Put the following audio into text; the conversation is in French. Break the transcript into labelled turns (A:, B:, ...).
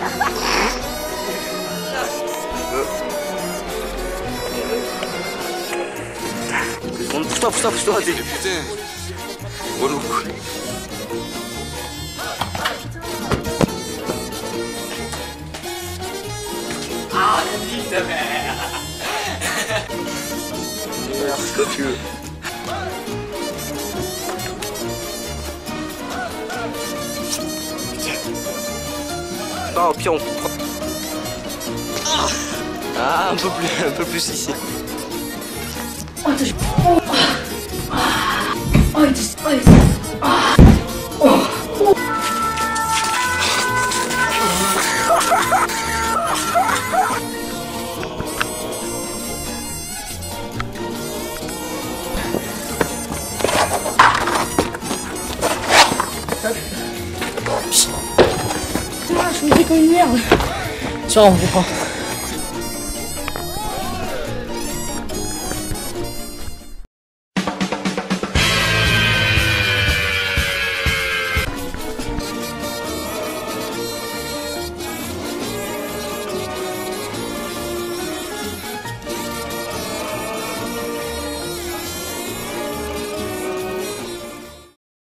A: Pousse-toi, t'es... Putain. Relou.
B: Ah, nique ta mère.
A: Merde, ce que tu veux. Non, au pire, on prend... Ah, un peu plus ici.
C: Oh, t'as... Oh, oh, il dit... Oh, il dit... Oh, oh. Putain, je me fais comme une merde. Tiens, on reprend.